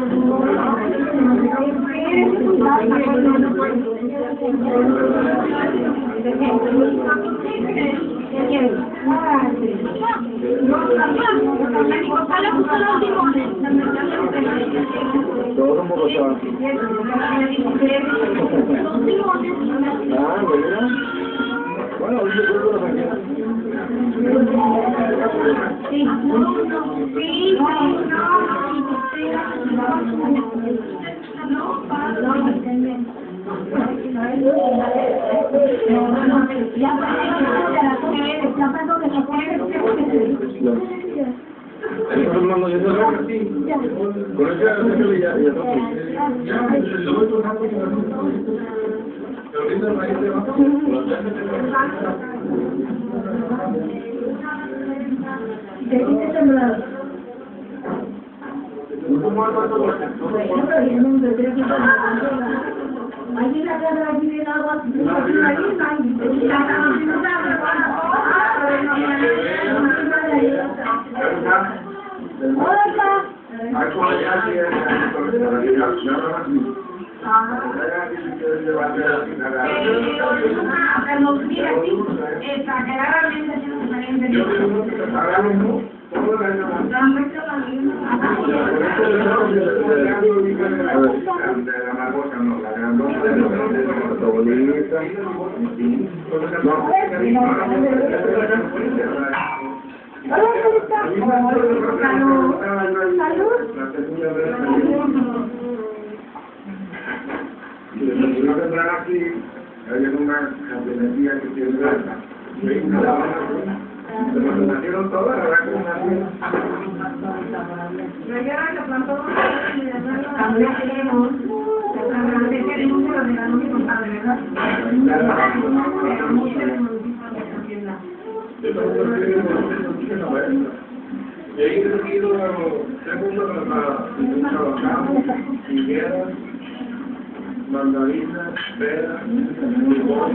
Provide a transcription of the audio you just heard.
Todos un poco suaves. Ah, bueno. Bueno, hoy yo creo que lo saqué. Sí. Hermano, yo sé con ese arreglo ya Allí la cara allí de agua, hay una camionería que tiene plata. Se lo nacieron todas, ahora que nacieron. Y ahí he seguido, tengo trabajamos, higueras, mandarinas, peras, limón,